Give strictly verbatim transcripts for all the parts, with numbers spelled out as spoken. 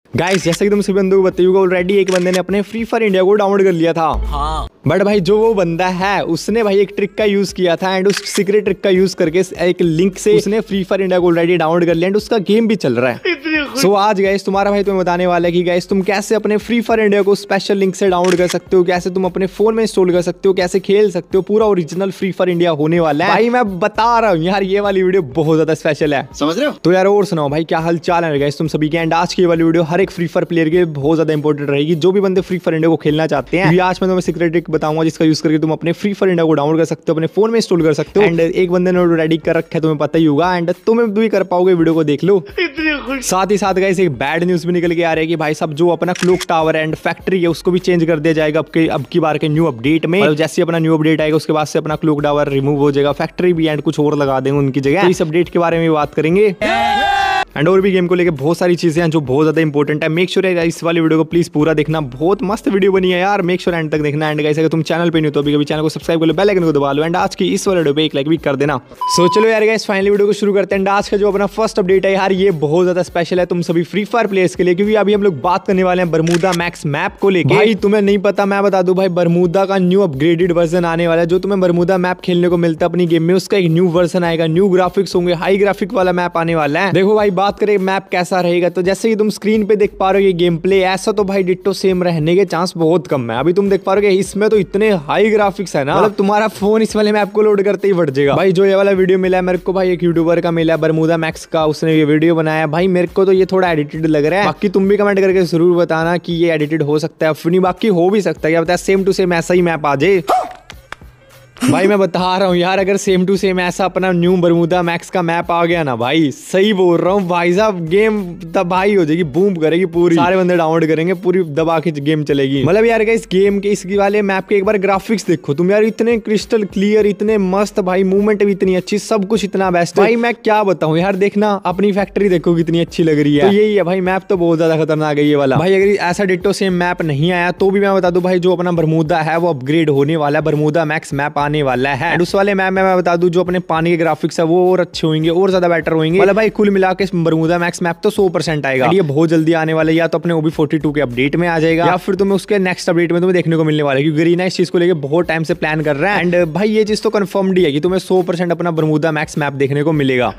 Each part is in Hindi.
गाइस जैसे कि तुम सभी बंदों को बताइएगा ऑलरेडी एक बंदे ने अपने फ्री फायर इंडिया को डाउनलोड कर लिया था। हाँ। बट भाई जो वो बंदा है उसने भाई एक ट्रिक का यूज किया था एंड उस सीक्रेट ट्रिक का यूज करके एक लिंक से उसने फ्री फायर इंडिया को ऑलरेडी डाउनलोड कर लिया एंड उसका गेम भी चल रहा है। सो so, आज गाइस तुम्हारा भाई तुम्हें बताने वाला है कि गाइस तुम कैसे अपने फ्री फायर इंडिया को स्पेशल लिंक से डाउनलोड कर सकते हो, कैसे तुम अपने फोन में इंस्टॉल कर सकते हो, कैसे खेल सकते हो। पूरा ओरिजिनल फ्री फायर इंडिया होने वाला है भाई, मैं बता रहा हूँ यार ये वाली वीडियो बहुत ज्यादा स्पेशल है, समझ रहे हो। तो यार और सुनाओ भाई क्या हाल चाल है गाइस तुम सभी के। एंड आज की वाली वीडियो हर एक फ्री फायर प्लेयर के बहुत ज्यादा इंपॉर्टेंट रहेगी, जो भी बंदे फ्री फायर इंडिया को खेलना चाहते हैं। आज मैं तुम्हें सीक्रेट ट्रिक बताऊंगा जिसका यूज करके तुम अपने फ्री फायर इंडिया को डाउनलोड कर सकते हो, अपने फोन में इंस्टॉल कर सकते हो। एंड एक बंदे ने रेडी कर रखा है तुम्हें पता ही होगा एंड तुम्हें भी कर पाओगे, वीडियो को देख लो। साथ ही साथ गाइस एक बैड न्यूज भी निकल के आ रही है कि भाई सब जो अपना क्लॉक टावर एंड फैक्ट्री है उसको भी चेंज कर दिया जाएगा अब के अब की बार के न्यू अपडेट में। मतलब जैसे अपना न्यू अपडेट आएगा उसके बाद से अपना क्लॉक टावर रिमूव हो जाएगा, फैक्ट्री भी एंड कुछ और लगा देंगे उनकी जगह। तो इस अपडेट के बारे में बात करेंगे एंड और भी गेम को लेके बहुत सारी चीजें हैं जो बहुत ज्यादा इंपॉर्टेंट है। मेक श्योर है इस वाली वीडियो को प्लीज पूरा देखना, बहुत मस्त वीडियो बनी है यार, मेक श्योर एंड तक देखना। एंड गाइस अगर तुम चैनल पे नहीं हो तो अभी कभी चैनल को सब्सक्राइब कर लो, बेल आइकन को दबा लो एंड आज की इस वाली वीडियो पे एक लाइक भी कर देना। सो so, चलो यार गाइस फाइनली वीडियो को शुरू करते हैं। आज का जो अपना फर्स्ट अपडेट है यार ये बहुत ज्यादा स्पेशल है तुम सभी फ्री फायर प्लेयर्स के लिए, क्योंकि अभी हम लोग बात करने वाले हैं बरमूदा मैक्स मैप को लेकर। भाई तुम्हें नहीं पता मैं बता दूं भाई, बरमूदा का न्यू अपग्रेडेड वर्जन आने वाला है। जो तुम्हें बरमूदा मैप खेलने को मिलता है अपनी गेम में उसका एक न्यू वर्जन आएगा, न्यू ग्राफिक्स होंगे, हाई ग्राफिक वाला मैप आने वाला है। देखो भाई बात करें मैप कैसा रहेगा तो जैसे कि तुम स्क्रीन पे देख पा रहे हो ये गेम प्ले, ऐसा तो भाई डिट्टो सेम रहने के चांस बहुत कम है। अभी तुम देख पा रहे हो इसमें तो इतने हाई ग्राफिक्स है ना, मतलब तुम्हारा फोन इस वाले मैप को लोड करते ही बढ़ जाएगा। भाई जो ये वाला वीडियो मिला है मेरे को भाई एक यूट्यूबर का मिला है बरमूदा मैक्स का, उसने ये वीडियो बनाया भाई, मेरे को तो ये थोड़ा एडिटेड लग रहा है। बाकी तुम भी कमेंट करके जरूर बताना कि ये एडिटेड हो सकता है, नहीं बाकी हो भी सकता है, क्या पता है सेम टू सेम ऐसा ही मैप आ जाए। भाई मैं बता रहा हूँ यार अगर सेम टू सेम ऐसा अपना न्यू बरमूदा मैक्स का मैप आ गया ना भाई, सही बोल रहा हूँ भाई साहब, गेम तबाही हो जाएगी, बूम करेगी पूरी, सारे बंदे डाउनलोड करेंगे, पूरी दबा के गेम चलेगी। मतलब यार इस गेम के इस वाले मैप के एक बार ग्राफिक्स देखो तुम यार, इतने क्रिस्टल क्लियर, इतने मस्त भाई, मूवमेंट भी इतनी अच्छी, सब कुछ इतना बेस्ट भाई। मैं क्या बताऊँ यार, देखना अपनी फैक्ट्री देखो कितनी अच्छी लग रही है। तो यही है भाई, मैप तो बहुत ज्यादा खतरनाक है ये वाला भाई। अगर ऐसा डिट्टो सेम मैप नहीं आया तो भी मैं बता दूं भाई जो अपना बरमूदा है वो अपग्रेड होने वाला है, बरमूदा मैक्स मैप आने वाला है। उस वाले मैप में मैं बता दूं जो अपने पानी के ग्राफिक्स है वो और अच्छे होंगे और ज्यादा बेटर होंगे। मतलब भाई कुल मिला के बरमूदा मैक्स मैप तो सौ परसेंट आएगा, ये बहुत जल्दी आने वाला है, या तो अपने ओबी फोर्टी टू के अपडेट में आ जाएगा या फिर तुम्हें उसके नेक्स्ट अपडेट में तुम्हें देखने को मिलने वाला है, क्योंकि गरीना इस चीज को लेकर बहुत टाइम से प्लान कर रहा है। एंड भाई ये चीज तो कंफर्म्ड ही है कि तुम्हें सौ परसेंट अपना बरमूदा मैक्स मैप देखने को मिलेगा।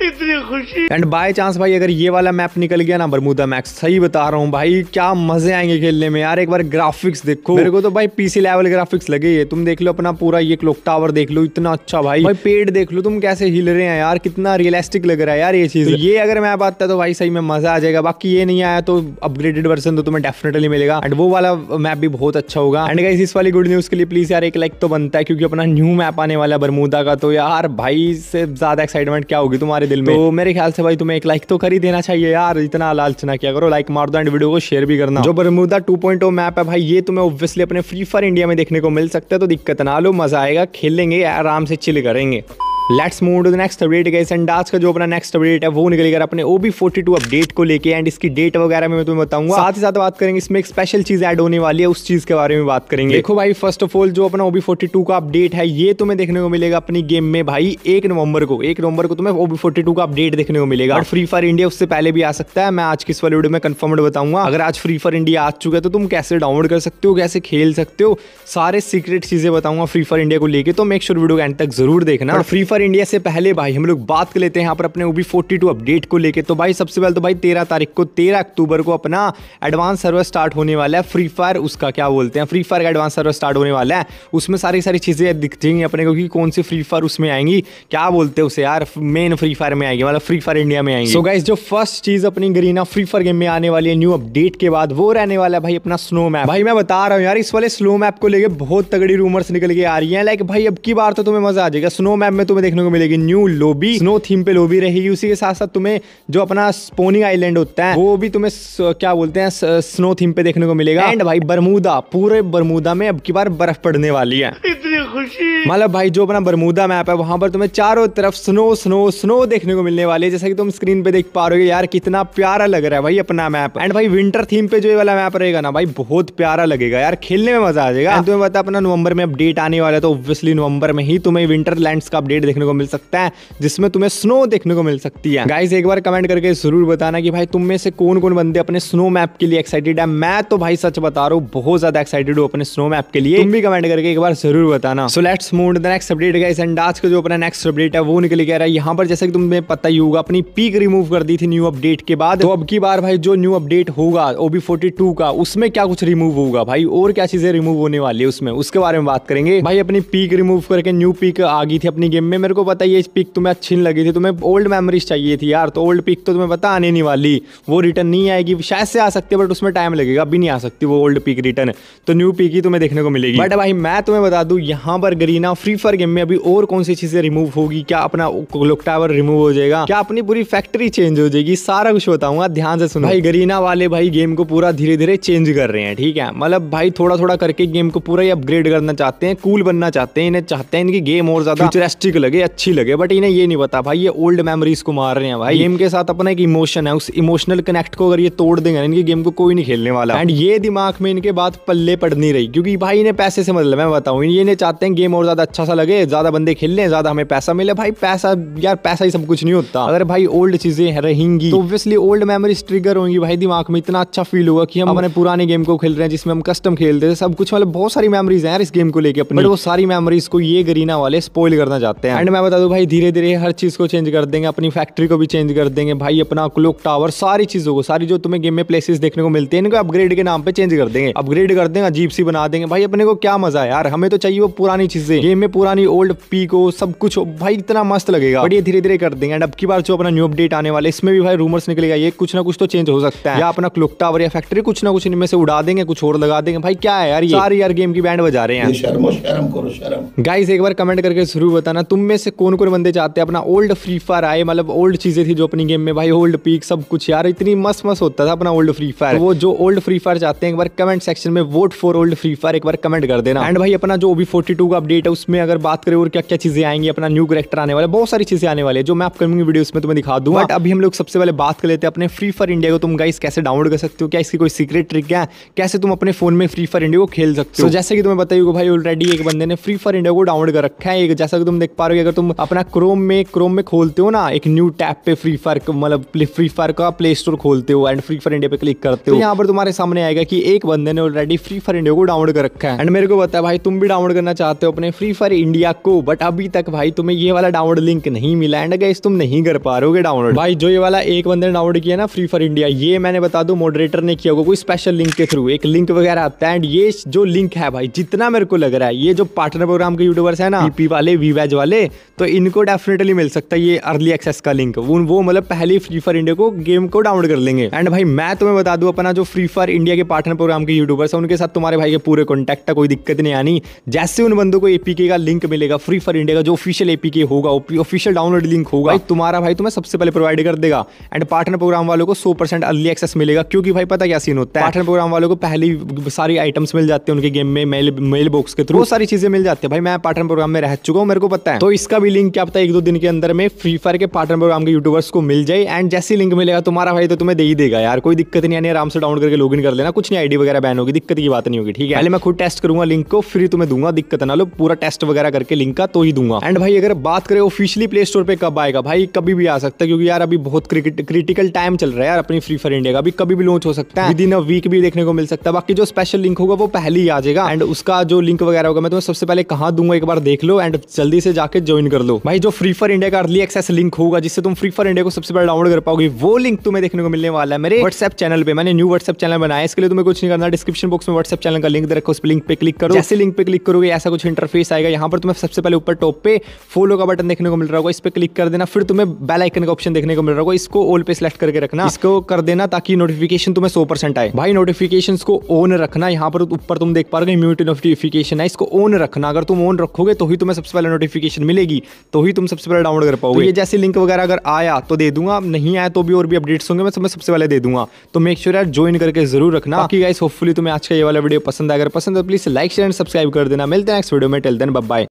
एंड बाय चांस भाई अगर ये वाला मैप निकल गया ना बरमूदा मैक्स, सही बता रहा हूँ भाई क्या मजे आएंगे खेलने में यार। एक बार ग्राफिक्स देखो, मेरे को तो भाई पीसी लेवल ग्राफिक्स लगे है। तुम देख लो अपना पूरा ये क्लॉक टावर देख लो, इतना अच्छा भाई, भाई पेड़ देख लो तुम कैसे हिल रहे हैं यार, कितना रियलिस्टिक लग रहा है यार ये चीज। तो ये अगर मैप आता है तो भाई सही में मजा आ जाएगा। बाकी ये नहीं आया तो अपग्रेडेड वर्जन तो तुम्हें डेफिनेटली मिलेगा एंड वो वाला मैप भी बहुत अच्छा होगा। एंड गाइस इस वाली गुड न्यूज के लिए प्लीज यार एक लाइक तो बनता है, क्योंकि अपना न्यू मैप आने वाला है बरमूदा का। तो यार भाई से ज्यादा एक्साइटमेंट क्या होगी तुम्हारे दिल में, तो मेरे ख्याल से भाई तुम्हें एक लाइक तो कर ही देना चाहिए यार, इतना लालच ना किया करो, लाइक मार दो एंड वीडियो को शेयर भी करना। जो Bermuda two point O map है भाई ये तुम्हें ऑब्वियसली अपने फ्री फायर इंडिया में देखने को मिल सकता है, तो दिक्कत ना लो, मजा आएगा, खेलेंगे आराम से, चिल करेंगे। Let's move to the next update guys. And आज का जो अपना नेक्स्ट अपडेट है वो निकलेगा अपने ओबी फोर्टी टू अपडेट को लेके एंड इसकी डेट वगैरह में मैं तुम्हें बताऊंगा। साथ ही साथ बात करेंगे इसमें एक स्पेशल चीज ऐड होने वाली है, उस चीज के बारे में बात करेंगे। देखो भाई फर्स्ट ऑफ ऑल जो अपना ओबी फोर्टी टू का अपडेट है ये तुम्हें देखने को मिलेगा अपनी गेम में भाई एक नवंबर को। एक नवंबर को तुम्हें ओबी फोर्टी टू का अपडेट देखने को मिलेगा, और फ्री फायर इंडिया उससे पहले भी आ सकता है। मैं आज की इस वाली वीडियो में कंफर्म्ड बताऊंगा। अगर आज फ्री फायर इंडिया आ चुका है तो तुम कैसे डाउनलोड कर सकते हो, कैसे खेल सकते हो, सारे सीक्रेट चीजें बताऊंगा फ्री फायर इंडिया को लेके, तो मेक श्योर वीडियो को एंड तक जरूर देखना। और फ्री फायर इंडिया से पहले भाई हम लोग बात कर लेते हैं यहाँ पर अपने ओबी फोर्टी टू अपडेट को लेके। तो भाई सबसे पहले तो भाई तेरह तारीख को तेरह अक्टूबर को अपना एडवांस सर्वर स्टार्ट होने वाला है फ्री फायर, उसका क्या बोलते हैं फ्री फायर का एडवांस सर्वर स्टार्ट होने वाला है। उसमें सारी सारी चीजें दिख जाएंगी अपने को कि कौन सी फ्री फायर उसमें आएंगी, क्या बोलते हैं उसे यार, मेन फ्री फायर में आएगी, मतलब फ्री फायर इंडिया में आएंगी। सो गाइस जो फर्स्ट चीज अपनी गरीना फ्री फायर गेम में आने वाली है न्यू अपडेट के बाद वो रहने वाला है भाई अपना स्नो मैप। भाई मैं बता रहा हूँ यार इस वाले स्नो मैप को लेके बहुत तगड़ी रूमर्स निकल के आ रही है, लाइक भाई अब की बार तो तुम्हें मजा आ जाएगा। स्नो मैप में तुम्हें देखने को मिलेगी न्यू लॉबी, स्नो थीम पे लॉबी रहेगी, उसी के साथ साथ तुम्हें जो अपना स्पोनिंग आइलैंड होता है वो भी तुम्हें क्या बोलते हैं स्नो थीम पे देखने को मिलेगा। एंड भाई बरमूदा, पूरे बरमूदा में अब की बार बर्फ पड़ने वाली है, इतनी खुशी। मतलब भाई जो अपना बरमूदा मैप है वहां पर तुम्हें चारों तरफ स्नो स्नो स्नो देखने को मिलने वाली है, जैसा कि तुम स्क्रीन पे देख पा रहे हो यार, कितना प्यारा लग रहा है भाई अपना मैप। एंड भाई विंटर थीम पे जो ये वाला मैप रहेगा ना भाई बहुत प्यारा लगेगा यार, खेलने में मजा आ जाएगा। तुम्हें पता अपना नवंबर में अपडेट आने वाला है, तो ऑब्वियसली नवंबर में ही तुम्हें विंटर लैंड्स का अपडेट देखने को मिल सकता है, जिसमें तुम्हें स्नो देखने को मिल सकती है। गाइस एक बार कमेंट करके जरूर बताना कि भाई तुम में से कौन कौन बंदे अपने स्नो मैप के लिए एक्साइटेड है। मैं तो भाई सच बता रहा हूँ बहुत ज्यादा एक्साइटेड हूँ अपने स्नो मैप के लिए, तुम भी कमेंट करके एक बार जरूर बताना। So let's move to the next update guys, and आज का जो अपना नेक्स्ट अपडेट है वो निकल के आ रहा है यहाँ पर। जैसे कि तुम्हें पता ही होगा अपनी पीक रिमूव कर दी थी न्यू अपडेट के बाद, तो अब की बार भाई जो न्यू अपडेट होगा ओ बी फोर्टी टू का, उसमें क्या कुछ रिमूव होगा भाई और क्या चीजें रिमूव होने वाली है उसमें, उसके बारे में बात करेंगे। भाई अपनी पीक रिमूव करके न्यू पीक आ गई थी अपनी गेम में। मेरे को पता है ये पीक तुम्हें अच्छी नहीं लगी थी, तुम्हें ओल्ड मेमोरीज चाहिए थी यार, तो ओल्ड पीक तो तुम्हें पता आने नहीं वाली, वो रिटर्न नहीं आएगी। शायद से आ सकती है बट उसमें टाइम लगेगा, अभी नहीं आ सकती वो ओल्ड पीक रिटर्न, तो न्यू पीक ही तुम्हें देखने को मिलेगी। बट भाई मैं तुम्हें बता दूं यहाँ पर गरीना फ्री फायर गेम में अभी और कौन सी चीजें रिमूव होगी, क्या अपना क्लॉक टावर रिमूव हो जाएगा, क्या अपनी पूरी फैक्ट्री चेंज हो जाएगी, सारा कुछ बताऊंगा, ध्यान से सुनो। भाई गरीना वाले भाई गेम को पूरा धीरे धीरे चेंज कर रहे हैं, ठीक है, मतलब भाई थोड़ा थोड़ा करके गेम को पूरा ही अपग्रेड करना चाहते हैं, कूल बनना चाहते हैं, इन्हें चाहते हैं इनकी गेम और ज्यादा फ्यूचरिस्टिक लगे, अच्छी लगे, बट इन्हें ये नहीं पता भाई ये ओल्ड मेमोरीज को मार रहे हैं। भाई गेम के साथ अपना एक इमोशन है, उस इमोशनल कनेक्ट को अगर ये तोड़ देंगे इनकी गेम को कोई नहीं खेलने वाला। एंड ये दिमाग में इनके बात पल्ले पड़ नहीं रही, क्योंकि भाई इन्हें पैसे से मतलब मैं बताऊं, ये नहीं चाहते हैं गेम और ज्यादा अच्छा सा लगे, ज्यादा बंदे खेल लें, ज्यादा हमें पैसा मिले। भाई पैसा यार पैसा ही सब कुछ नहीं होता, अगर भाई ओल्ड चीजें रहेंगी तो ऑब्वियसली ओल्ड मेमोरीज ट्रिगर होंगी भाई दिमाग में, इतना अच्छा फील होगा कि हम अपने पुराने गेम को खेल रहे हैं जिसमें हम कस्टम खेलते थे, सब कुछ मतलब बहुत सारी मेमोरीज हैं यार इस गेम को लेके अपनी, बट वो सारी मेमोरीज को ये गरीना वाले स्पॉइल करना चाहते हैं। एंड मैं बता दूं भाई धीरे धीरे हर चीज को चेंज कर देंगे, अपनी फैक्ट्री को भी चेंज कर देंगे भाई, अपना क्लॉक टावर, सारी चीजों को, सारी जो तुम्हें गेम में प्लेसेस देखने को मिलते हैं इनको अपग्रेड के नाम पे चेंज कर देंगे, अपग्रेड कर देंगे, अजीब सी बना देंगे। भाई अपने को क्या मजा है यार, हमें तो चाहिए वो पुरानी चीजें, गेम में पुरानी ओल्ड पीक हो, सब कुछ हो भाई, इतना मस्त लगेगा, बट ये धीरे धीरे कर देंगे। एंड अब की बार जो अपना न्यू अपडेट आने वाले इसमें भी भाई रूमर्स निकलेगा ये कुछ ना कुछ तो चेंज हो सकता है, या अपना क्लॉक टावर या फैक्ट्री कुछ ना कुछ इनमें से उड़ा देंगे, कुछ और लगा देंगे। भाई क्या है यार ये सारी यार गेम की बैंड बजा रहे हैं, शर्म शर्म करो शर्म। गाइस एक बार कमेंट करके जरूर बताना तुम में से कौन कौन बंदे चाहते हैं अपना ओल्ड फ्री फायर आए, मतलब ओल्ड चीजें थी जो अपनी गेम में भाई, ओल्ड पीक सब कुछ यार, इतनी मस्त मस्त होता था अपना ओल्ड फ्री फायर। वो जो ओल्ड फ्री फायर चाहते हैं एक बार कमेंट सेक्शन में vote for old free fire एक बार कमेंट कर देना। एंड भाई अपना जो ओ बी फोर्टी टू का अपडेट है उसमें अगर बात करें और क्या क्या चीजें आएंगी, अपना न्यू कैरेक्टर आने वाले, बहुत सारी चीजें आने वाली है जो मैं अपकमिंग वीडियोस में तुम्हें दिखा दूंगा। बट अभी हम लोग सबसे पहले बात कर लेते हैं अपने फ्री फायर इंडिया को तुम गाइस कैसे डाउनलोड कर सकते हो, क्या इसकी कोई सीक्रेट ट्रिक है, कैसे तुम अपने फोन में फ्री फायर इंडिया को खेल सकते हो। so, जैसे कि तुम्हें बताइए भाई ऑलरेडी एक बंदे ने फ्री फायर इंडिया को डाउनलोड कर रखा है, जैसा कि तुम देख पा रहे हो, अगर तुम अपना क्रोम में क्रोम में खोलते हो ना एक न्यू टैब पे फ्री फायर मतलब फ्री फायर का प्ले स्टोर खोलते हो एंड फ्री फायर इंडिया पे क्लिक करते हो, तो यहाँ पर तुम्हारे सामने आएगा कि एक बंदे ने ऑलरेडी फ्री फायर इंडिया को डाउनलोड कर रखा है। एंड मेरे को पता है भाई तुम भी डाउनलोड करना चाहते हो अपने फ्री फायर इंडिया को, बट अभी तक भाई तुम्हें ये वाला डाउनलोड लिंक नहीं मिला, एंड गाइस तुम नहीं कर पा रहे हो डाउनलोड। भाई जो ये वाला एक बंदे ने डाउनलोड किया ना फ्री फायर इंडिया, ये मैंने बता दूं मॉडरेटर ने किया होगा कोई स्पेशल लिंक के थ्रू, एक लिंक वगैरह आता है। एंड ये जो लिंक है भाई जितना मेरे को लग रहा है ये जो पार्टनर प्रोग्राम के यूट्यूबर्स है ना पीपी वाले वीवैज वाले, तो इनको डेफिनेटली मिल सकता है ये अर्ली एक्सेस का लिंक, वो वो मतलब पहले फ्री फायर इंडिया को गेम को डाउनलोड कर लेंगे। एंड भाई मैं तुम्हें बता दूं अपना जो फ्री फायर इंडिया के पार्टनर प्रोग्राम के यूट्यूबर्स है उनके साथ तुम्हारे भाई के पूरे कॉन्टैक्ट है, कोई दिक्कत नहीं आनी। जैसे उन बंदों को एपीके का लिंक मिलेगा फ्री फायर इंडिया का जो ऑफिशियल एपीके होगा, ऑफिशियल डाउनलोड लिंक होगा, तुम्हारा भाई तुम्हें सबसे पहले प्रोवाइड कर देगा। एंड पार्टनर प्रोग्राम वालों को सौ परसेंट अर्ली एक्सेस मिलेगा, क्योंकि भाई पता क्या सीन होता है, पार्टनर प्रोग्राम वालों को पहली सारी आइटम्स मिल जाते हैं उनके गेम में, मेल मेल बॉक्स के थ्रू बहुत सारी चीजें मिल जाती है। भाई मैं पार्टनर प्रोग्राम में रह चुका हूं, मेरे को पता है, तो इसका भी लिंक क्या पता है एक दो दिन के अंदर में फ्री फायर के पार्टनर प्रोग्राम के यूट्यूबर्स को मिल जाए। एंड जैसे लिंक मिलेगा तुम्हारा भाई तो तुम्हें दे ही देगा यार, कोई दिक्कत नहीं आनी, आराम से डाउनलोड करके लॉगिन कर लेना, कुछ नहीं आईडी वगैरह बैन होगी, दिक्कत की बात नहीं होगी, ठीक है। पहले मैं खुद टेस्ट करूंगा लिंक को, फिर तुम्हें दूंगा, दिक्कत ना लो, पूरा टेस्ट वगैरह करके लिंक का तो ही दूंगा। एंड भाई अगर बात करें ऑफिशियली प्ले स्टोर पे कब आएगा, भाई कभी भी आ सकता है, क्योंकि यार अभी बहुत क्रिटिकल टाइम चल रहा है यार अपनी फ्री फायर इंडिया का, अभी कभी भी लॉन्च हो सकता है, विद इन अ वीक भी देखने को मिल सकता है। बाकी जो स्पेशल लिंक होगा वो पहले ही आ जाएगा, एंड उसका जो लिंक वगैरह होगा मैं तुम्हें सबसे पहले कहाँ दूंगा एक बार देख लो, एंड जल्दी से जाके ज्वाइन कर लो। भाई जो फ्री फायर इंडिया का अर्ली एक्सेस लिंक होगा जिससे तुम फ्री फायर इंडिया को सबसे पहले डाउनलोड कर पाओगे, वो लिंक तुम्हें देखने को मिलने वाला है मेरे व्हाट्सएप चैनल पे। मैंने न्यू व्हाट्सएप चैनल बनाया, इसके लिए तुम्हें कुछ नहीं करना, डिस्क्रिप्शन बॉक्स में व्हाट्सएप चैनल का लिंक दे रखो, उस लिंक पे क्लिक करो। जैसे लिंक पे क्लिक करोगे ऐसा कुछ इंटरफेस आएगा, यहाँ पर तुम्हें सबसे पहले ऊपर टॉप पे फॉलो का बटन देखने को मिल रहा होगा, इस पे क्लिक कर देना, फिर तुम्हें बेल आइकन का ऑप्शन देखने को मिल रहा होगा, इसको ऑल पे सिलेक्ट करके रखना, इसको कर देना ताकि नोटिफिकेशन तुम्हें सौ परसेंट आए। भाई नोटिफिकेशन को ऑन रखना, यहाँ पर ऊपर तुम देख पा रहे हो इम्यूनिटी नोटिफिकेशन है, इसको ऑन रखना, अगर तुम ऑन रखोगे तो ही तुम्हें सबसे पहले नोटिफिकेशन मिलेगी, तो ही तुम सबसे पहले डाउनलोड कर पाओगे। तो ये जैसे लिंक वगैरह अगर आया तो दे दूंगा, नहीं आया तो भी और भी अपडेट्स होंगे मैं सबसे पहले दे दूंगा, तो मेक श्योर यार ज्वाइन करके जरूर रखना। बाकी गाइस होपफुली तुम्हें आज का ये वाला वीडियो पसंद आएगा, पसंद है please like share and subscribe कर देना। मिलते हैं नेक्स्ट वीडियो में, टिल देन बाय बाय।